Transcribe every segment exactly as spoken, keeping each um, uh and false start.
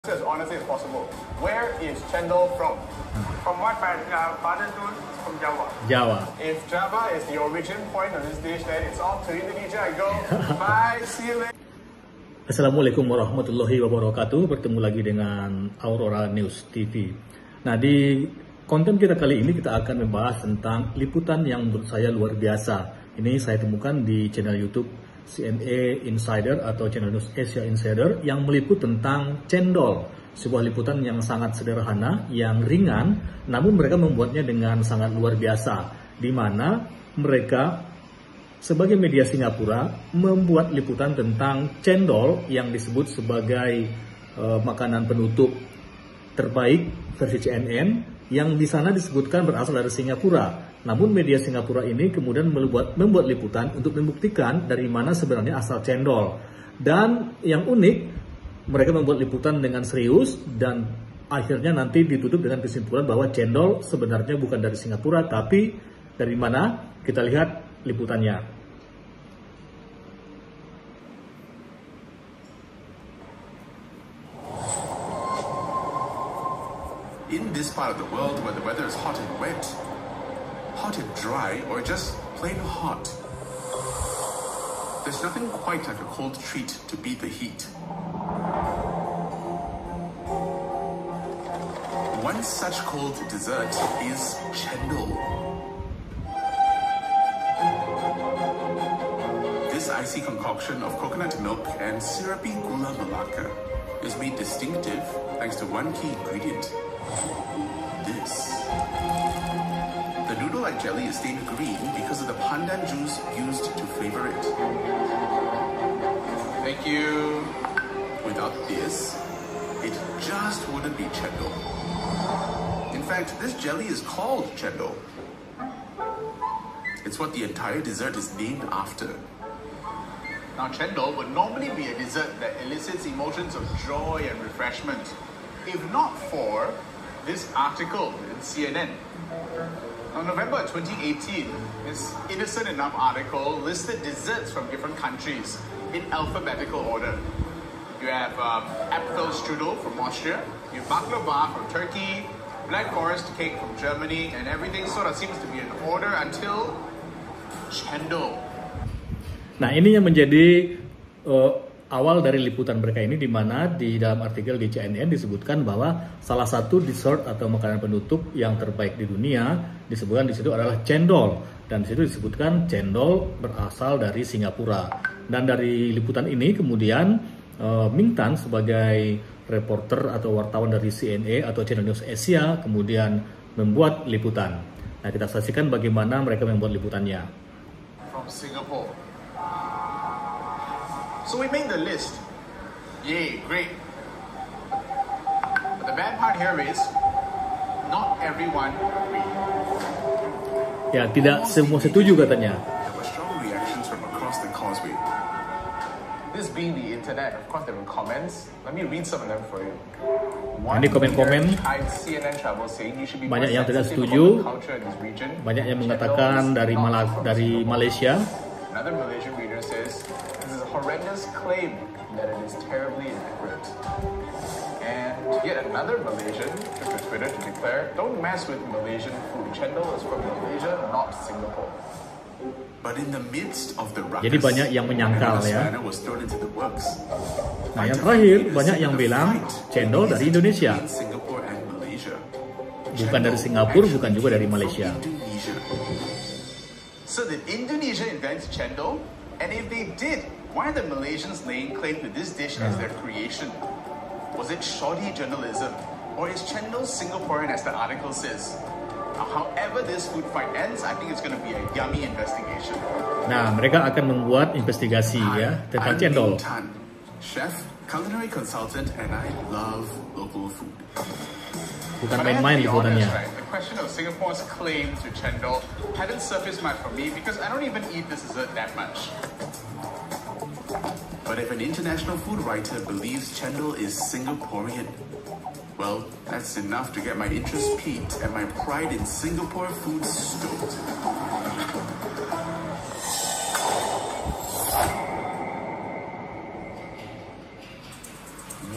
As honestly as possible. Where is cendol from? From what my uh, father told, it's from Java. Java. If Java is the origin point of this dish, then it's off to Indonesia I go. Bye, see you later. Assalamualaikum warahmatullahi wabarakatuh. Bertemu lagi dengan Aurora News T V. Nah, di konten kita kali ini kita akan membahas tentang liputan yang menurut saya luar biasa. Ini saya temukan di channel YouTube C N A Insider atau Channel News Asia Insider yang meliput tentang cendol. Sebuah liputan yang sangat sederhana, yang ringan, namun mereka membuatnya dengan sangat luar biasa. Di mana mereka sebagai media Singapura membuat liputan tentang cendol yang disebut sebagai uh, makanan penutup terbaik versi C N N yang di sana disebutkan berasal dari Singapura. Namun media Singapura ini kemudian membuat, membuat liputan untuk membuktikan dari mana sebenarnya asal cendol. Dan yang unik, mereka membuat liputan dengan serius dan akhirnya nanti ditutup dengan kesimpulan bahwa cendol sebenarnya bukan dari Singapura, tapi dari mana? Kita lihat liputannya. In this part of the world where the weather is hot and wet, hot and dry, or just plain hot, there's nothing quite like a cold treat to beat the heat. One such cold dessert is cendol. This icy concoction of coconut milk and syrupy gula melaka is made distinctive thanks to one key ingredient. This. The noodle-like jelly is stained green because of the pandan juice used to flavor it. Thank you. Without this, it just wouldn't be cendol. In fact, this jelly is called cendol. It's what the entire dessert is named after. Now, cendol would normally be a dessert that elicits emotions of joy and refreshment, if not for this article in C N N. On November twenty eighteen, this innocent enough article listed desserts from different countries in alphabetical order. You have um, apricot strudel from Austria, you have baklava from Turkey, Black Forest cake from Germany, and everything sort of seems to be in order until cendol. Nah, ini yang menjadi uh, awal dari liputan mereka ini, di mana di dalam artikel di C N N disebutkan bahwa salah satu dessert atau makanan penutup yang terbaik di dunia disebutkan di situ adalah cendol, dan di situ disebutkan cendol berasal dari Singapura. Dan dari liputan ini kemudian uh, Ming Tan sebagai reporter atau wartawan dari C N A atau Channel News Asia kemudian membuat liputan. Nah, kita saksikan bagaimana mereka membuat liputannya. From Singapore. So we made the list. Yay, great. But the bad part here is, not everyone agreed. Ya, tidak semua setuju katanya. There were strong reactions from across the causeway. This being the internet, of course there were comments. Let me read some of them for you. Nah, ini komen-komen. Banyak yang tidak setuju, banyak yang mengatakan dari Mal dari Malaysia. Another Malaysian reader says, this is a horrendous claim that it is terribly inaccurate. And yet another Malaysian took to Twitter to declare, don't mess with Malaysian food. Cendol is from Malaysia, not Singapore. But in the midst of the ruckus, Jadi banyak yang menyangkal ya. was thrown into the works. Nah, yang terakhir banyak yang bilang cendol dari Indonesia, Singapore and Malaysia. bukan dari Singapura, bukan juga dari Malaysia. So did Indonesia invent cendol? And if they did, why are the Malaysians laying claim to this dish as their creation? Was it shoddy journalism? Or is cendol Singaporean as the article says? Now, however this food fight ends, I think it's going to be a yummy investigation. Nah, mereka akan membuat investigasi ya tentang cendol. Tan, chef, culinary consultant, and I love local food. Bukan But I have to main-main be honest, liputannya. right? The question of Singapore's claim to cendol hadn't surfaced much for me because I don't even eat this dessert that much. But if an international food writer believes cendol is Singaporean, well, that's enough to get my interest piqued and my pride in Singapore food stoked.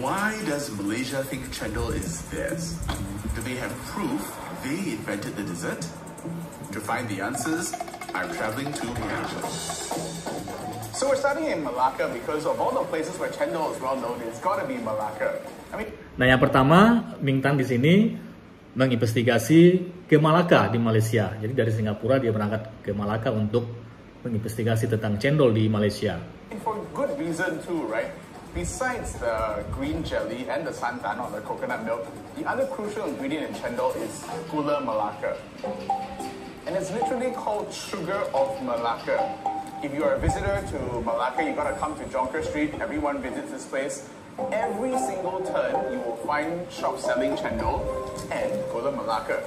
Why does Malaysia think chendol is theirs? Do they have proof they invented the dessert? To find the answers, I'm traveling to Malaysia. So we're starting in Malacca because of all the places where chendol is well known, it's got to be Malacca. I mean, Nah, yang pertama, Ming Tan di sini menginvestigasi ke Malacca di Malaysia. Jadi dari Singapura dia berangkat ke Malacca untuk menginvestigasi tentang cendol di Malaysia. And for good reason too, right? Besides the green jelly and the santan or the coconut milk, the other crucial ingredient in chendol is gula Melaka. And it's literally called sugar of Malacca. If you are a visitor to Malacca, you gotta come to Jonker Street. Everyone visits this place. Every single turn, you will find shops selling chendol and gula Melaka.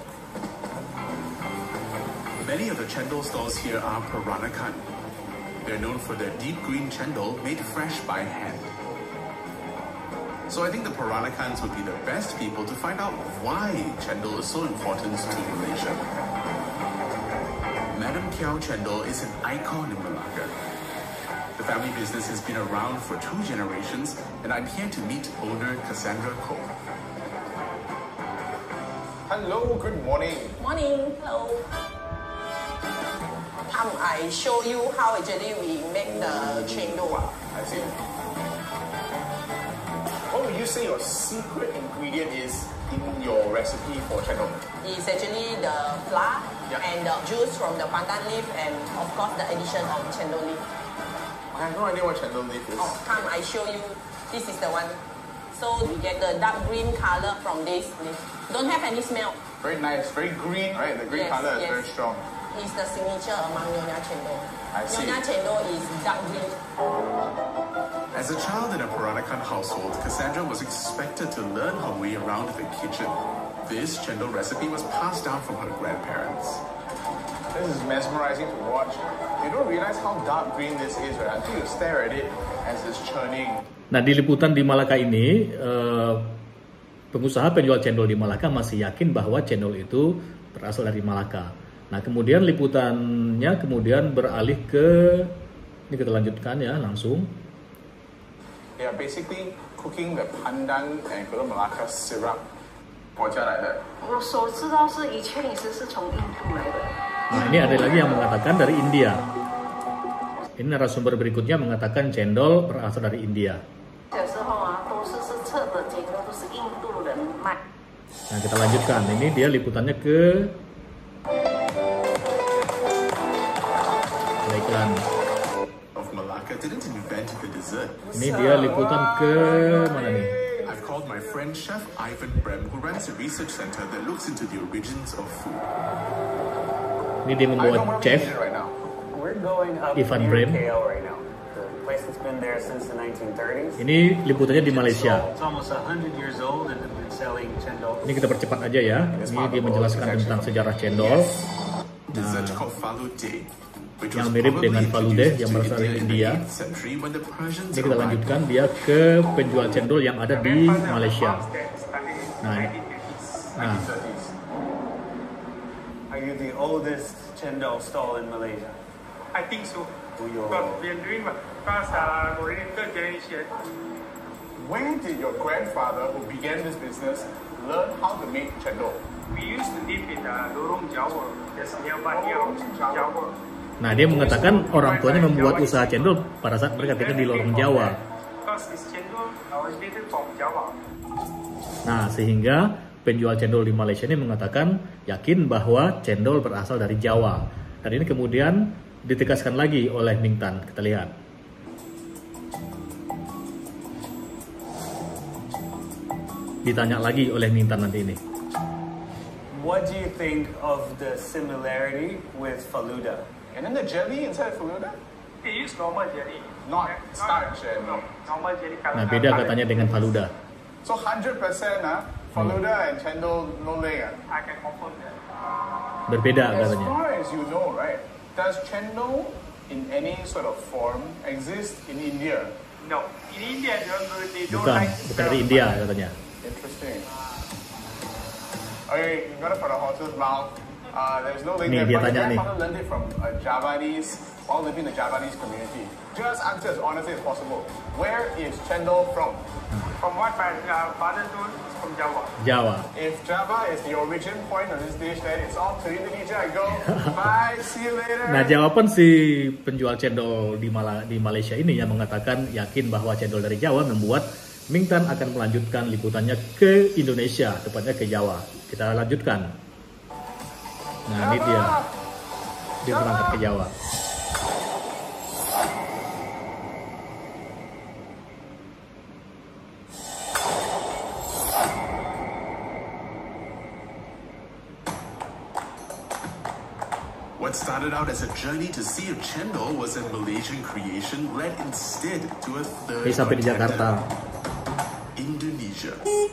Many of the chendol stalls here are Peranakan. They're known for their deep green chendol made fresh by hand. So I think the Peranakans would be the best people to find out why chendol is so important to Malaysia. Madam Kiao Chendol is an icon in Malacca. The family business has been around for two generations, and I'm here to meet owner Cassandra Koh. Hello, good morning. Morning, hello. Come, I show you how actually we make the chendol. I see. What would you say your secret ingredient is in your recipe for chendol? It's actually the flour Yeah. and the juice from the pandan leaf and of course the addition of chendol leaf. I have no idea what chendol leaf is. Oh, come, I show you. This is the one. So we get the dark green color from this leaf. Don't have any smell. Very nice, very green, right? The green Yes, color is yes. very strong. It's the signature among Nyonya Chendol. I see. Nyonya Chendol is dark green. As a child in a Peranakan household, Cassandra was expected to learn her way around the kitchen. This chendol recipe was passed down from her grandparents. This is mesmerizing to watch. You don't realize how dark green this is, right? Until you stare at it as it's churning. Nah, di liputan di Malacca ini, eh, pengusaha penjual cendol di Malacca masih yakin bahwa cendol itu berasal dari Malacca. Nah, kemudian liputannya kemudian beralih ke, ini kita lanjutkan ya langsung. They are basically cooking the pandan and gula Melaka syrup. 国家来的。 我所知道是以前也是是从印度来的。 Nah, ini ada lagi yang mengatakan dari India. Ini narasumber berikutnya mengatakan cendol berasal dari India. 小时候啊，都是是测的结果都是印度人卖。 Nah, kita lanjutkan. Ini dia liputannya ke ada iklan. Of Malacca didn't invent the dessert. Ini dia liputan ke mana nih? I've called my friend Chef Ivan Brem, who runs a research center that looks into the origins of food. Ini dia I know membawa where we chef need it right now. We're going up Ivan near Brem. K L right now. The place that's been there since the nineteen thirties. Ini liputannya di Malaysia. It's almost one hundred years old and they've been selling chendol. Ini kita percepat aja ya. Ini dia menjelaskan tentang sejarah cendol. Dessert called falude, which was Yang mirip probably dengan falude introduced yang to berasal dari in the India. eighth century when the Persians Ini kita arrived. lanjutkan dia ke penjual cendol yang ada di Malaysia. Nah, nah, Are you the oldest chendol stall in Malaysia? I think so. Uyo. But we are doing what? Because uh, already third generation. Where did your grandfather, who began this business, learn how to make chendol? We used to live in uh, Lorong Jawa. Just nearby here, Jawa. nah dia mengatakan orang tuanya membuat usaha cendol pada saat mereka tinggal di lorong Jawa. Because this chendol originated from Java. Nah, sehingga penjual cendol di Malaysia ini mengatakan yakin bahwa cendol berasal dari Jawa. Dan ini kemudian ditegaskan lagi oleh Ming Tan. Kita lihat. Ditanya lagi oleh Ming Tan nanti ini. What do you think of the similarity with faluda? And then the jelly inside faluda? They use normal jelly. Not starch and- No, normal jelly color. Nah, beda katanya dengan faluda. So one hundred percent ah, faluda and chendol no link ah. I can confirm that. Berbeda As katanya. far as you know, right? Does chendol in any sort of form exist in India? No. In India, they don't, they don't Bukan, like bukan dari India katanya. Interesting. Okay, you got it for the horse's mouth. Uh, there's no link Nih, there. dia But tanya my nih. grandfather learned it from a Javanese, while living in the Javanese community. Just answer as honestly as possible. Where is cendol from? From what my uh, father told, it's from Java. Jawa. If Java is the origin point of this dish, then it's off to Indonesia I go. Bye, see you later. Nah, jawaban si penjual cendol di, Mala, di Malaysia ini yang mengatakan yakin bahwa cendol dari Jawa membuat Ming Tan akan melanjutkan liputannya ke Indonesia, tepatnya ke Jawa. Kita lanjutkan. Nah, ini dia. Dia berangkat ke Jawa. What started out as a journey to see if cendol was a Malaysian creation led instead to a third Ini sampai di contender, Jakarta. Indonesia.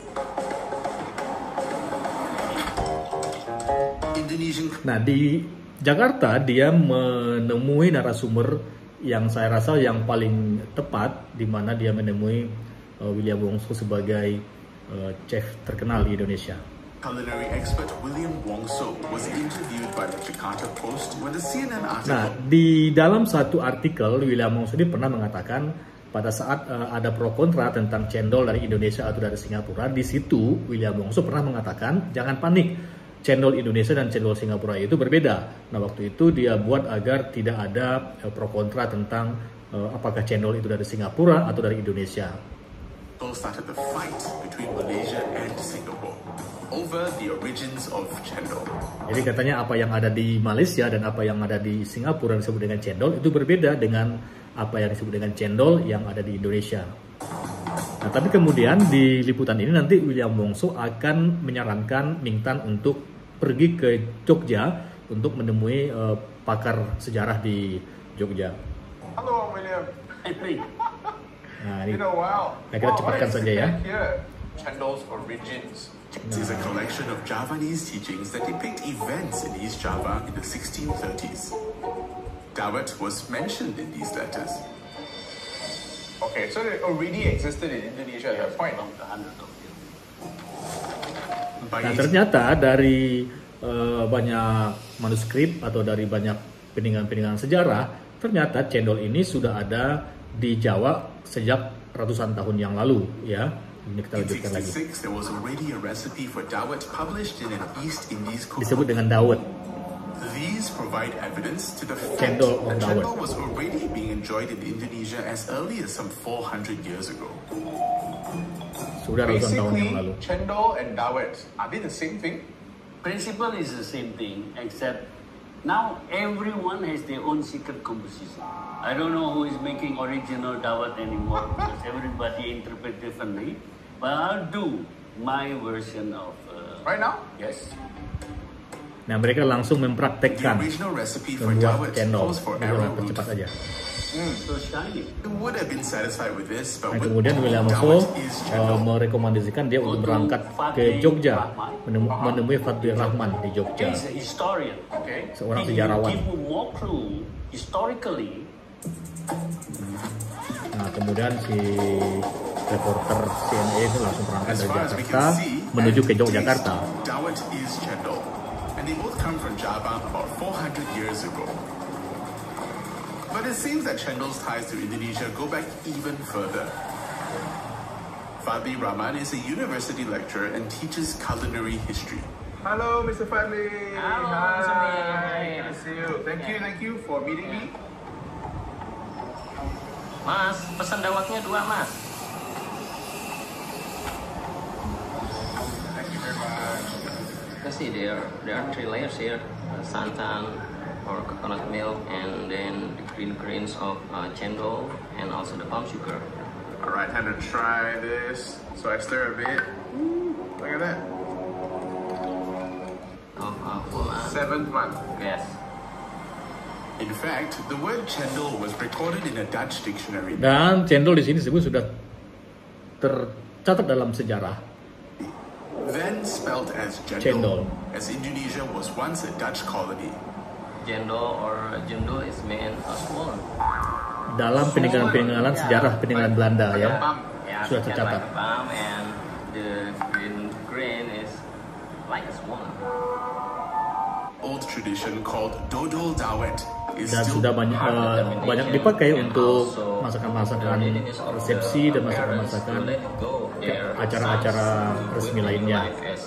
Indonesian Nah, di Jakarta dia menemui narasumber yang saya rasa yang paling tepat, di mana dia menemui uh, William Wongso sebagai uh, chef terkenal di Indonesia. culinary expert William Wongso was interviewed by the Jakarta Post when the C N N article Nah, di dalam satu artikel William Wongso ini pernah mengatakan pada saat uh, ada pro kontra tentang cendol dari Indonesia atau dari Singapura, di situ William Wongso pernah mengatakan jangan panik, cendol Indonesia dan cendol Singapura itu berbeda. Nah, waktu itu dia buat agar tidak ada uh, pro kontra tentang uh, apakah cendol itu dari Singapura atau dari Indonesia. started the fight between Malaysia and Singapore over the origins of cendol. Jadi katanya apa yang ada di Malaysia dan apa yang ada di Singapura yang disebut dengan cendol itu berbeda dengan apa yang disebut dengan cendol yang ada di Indonesia. Nah, tapi kemudian di liputan ini nanti William Wongso akan menyarankan Ming Tan untuk pergi ke Jogja untuk menemui uh, pakar sejarah di Jogja. Halo, William. Nah, ini You know, wow. Nah, kita Wow, cepatkan what is saja ya. it here? Cendol's origins. It is a collection of Javanese teachings that depict events in East Java in the sixteen thirties. Dawet was mentioned in these letters. Okay, so it already existed in Indonesia at that point. By Nah, eighteen ternyata dari uh, banyak manuskrip atau dari banyak peninggalan-peninggalan sejarah, ternyata cendol ini sudah ada di Jawa sejak ratusan tahun yang lalu, ya. Ini kita in lanjutkan lagi. sixty-six, there was already a recipe for Dawet published in an East Indies cookbook. Disebut dengan dawet. These provide evidence to the fact Cendol or that dawet. cendol was already being enjoyed in Indonesia as early as some four hundred years ago. Sudah ratusan tahun yang lalu. Basically, cendol and dawet, are they the same thing? Principle is the same thing, except now everyone has their own secret composition. I don't know who is making original dawat anymore because everybody interpret differently. But I'll do my version of. Uh, Right now? Yes. Nah, mereka langsung The mempraktekkan original recipe for membuat Dawet cendol. calls for Kita arrowroot. percepat aja. So shiny. We would have been satisfied with this, but Nah, with kemudian William Wongso Dawet is uh, cendol. merekomendasikan dia untuk berangkat ke Jogja menem- menemui Fadli Rahman di Jogja, He's a historian. Okay. seorang He will sejarawan. give you more clue historically. Nah, kemudian si reporter C N A itu langsung berangkat As dari far as we Jakarta can see, menuju and ke Yogyakarta. taste, Dawet is cendol, and they both come from Java about four hundred years ago. But it seems that cendol's ties to Indonesia go back even further. Fadli Rahman is a university lecturer and teaches culinary history. Hello, Mister Fadli. Hello, Hi. Mister Lee. Good to see you. Thank you, thank you for meeting me. Mas, pesan dawatnya dua, Mas. Thank you very much. You see, there, there are three layers here. Uh, santan or coconut milk, and then the green grains of uh, cendol, and also the palm sugar. All right, time to try this. So I stir a bit. Look at that. Oh, uh, full uh, Seventh month. Yes. In fact, the word cendol was recorded in a Dutch dictionary. Dan cendol di sini disebut sudah tercatat dalam sejarah. Then spelt as Cendol. cendol, as Indonesia was once a Dutch colony. Jendol or jendol is meant uh, swollen. Dalam peninggalan-peninggalan sejarah peninggalan Belanda, ya, Yeah, sudah it's kind of tercatat. like a palm, and the green grain is like a swollen. old tradition called dodol dawet is Dan still sudah banyak part of uh, the banyak dipakai untuk masakan-masakan resepsi dan masakan-masakan acara-acara resmi lainnya.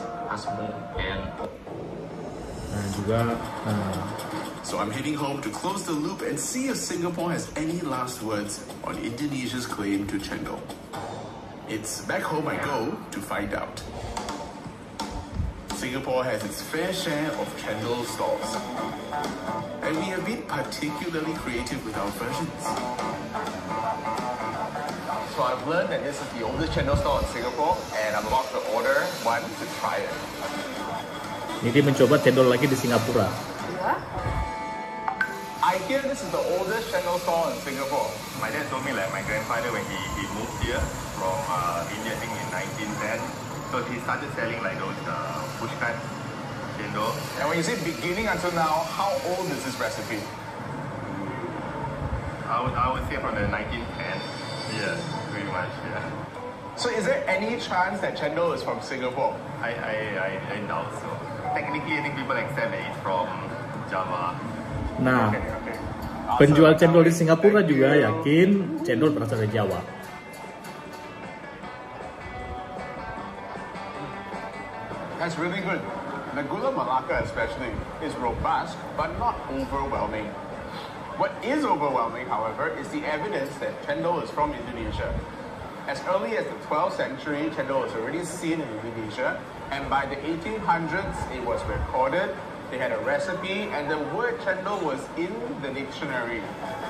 Nah juga uh, So I'm heading home to close the loop and see if Singapore has any last words on Indonesia's claim to cendol. It's back home I go to find out. Singapore has its fair share of cendol stalls, and we have been particularly creative with our versions. So I've learned that this is the oldest cendol stall in Singapore, and I'm about to order one to try it. Nidi mencoba cendol lagi di Singapura. I hear this is the oldest cendol stall in Singapore. My dad told me like my grandfather when he, he moved here from uh, India, I think in nineteen ten. So he started selling like those uh, pushcart cendol. And when you say beginning until now, how old is this recipe? I would, I would say from the nineteen ten. Yeah, pretty much, yeah. So is there any chance that cendol is from Singapore? I, I, I, I doubt so. Technically, I think people accept that it's from Java. Nah, Okay, okay. penjual Awesome. cendol di Singapura juga yakin cendol berasal dari Jawa. That's really good. The Gula Melaka especially is robust, but not overwhelming. What is overwhelming, however, is the evidence that cendol is from Indonesia. As early as the twelfth century, cendol was already seen in Indonesia, and by the eighteen hundreds, it was recorded. They had a recipe, and the word cendol was in the dictionary.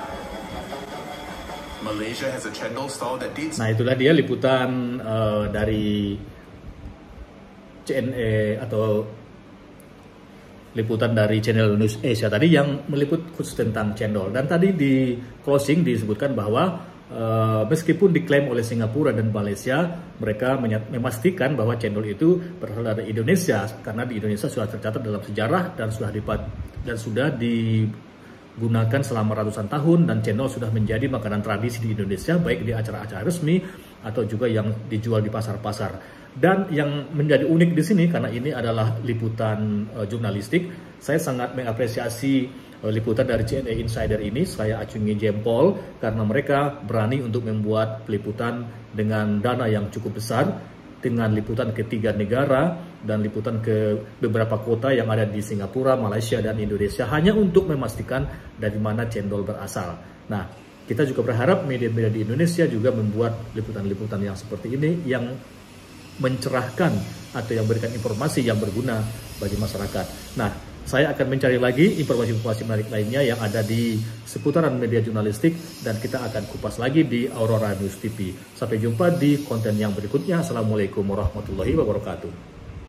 Malaysia has a cendol stall that dates Nah itulah dia liputan uh, dari C N E atau liputan dari channel News Asia tadi yang meliput khusus tentang cendol. Dan tadi di closing disebutkan bahwa uh, meskipun diklaim oleh Singapura dan Malaysia, mereka memastikan bahwa cendol itu berasal dari Indonesia karena di Indonesia sudah tercatat dalam sejarah dan sudah dipat dan sudah digunakan selama ratusan tahun, dan cendol sudah menjadi makanan tradisi di Indonesia baik di acara-acara resmi atau juga yang dijual di pasar-pasar. Dan yang menjadi unik di sini karena ini adalah liputan uh, jurnalistik, saya sangat mengapresiasi uh, liputan dari C N E Insider ini. Saya acungi jempol karena mereka berani untuk membuat peliputan dengan dana yang cukup besar, dengan liputan ke tiga negara dan liputan ke beberapa kota yang ada di Singapura, Malaysia, dan Indonesia hanya untuk memastikan dari mana cendol berasal. Nah, kita juga berharap media-media di Indonesia juga membuat liputan-liputan yang seperti ini yang mencerahkan atau yang memberikan informasi yang berguna bagi masyarakat. Nah, saya akan mencari lagi informasi-informasi menarik lainnya yang ada di seputaran media jurnalistik dan kita akan kupas lagi di Aurora News T V. Sampai jumpa di konten yang berikutnya. Assalamualaikum warahmatullahi wabarakatuh.